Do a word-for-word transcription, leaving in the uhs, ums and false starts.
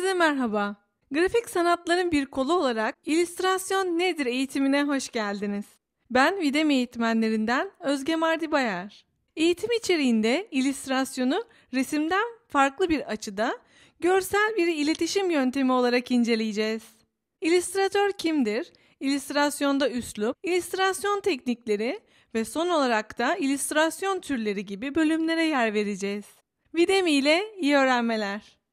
Herkese merhaba. Grafik sanatların bir kolu olarak illüstrasyon nedir eğitimine hoş geldiniz. Ben Videm eğitmenlerinden Özge Mardi Bayar. Eğitim içeriğinde illüstrasyonu resimden farklı bir açıda görsel bir iletişim yöntemi olarak inceleyeceğiz. İllüstratör kimdir? İllüstrasyonda üslup, illüstrasyon teknikleri ve son olarak da illüstrasyon türleri gibi bölümlere yer vereceğiz. Videm ile iyi öğrenmeler.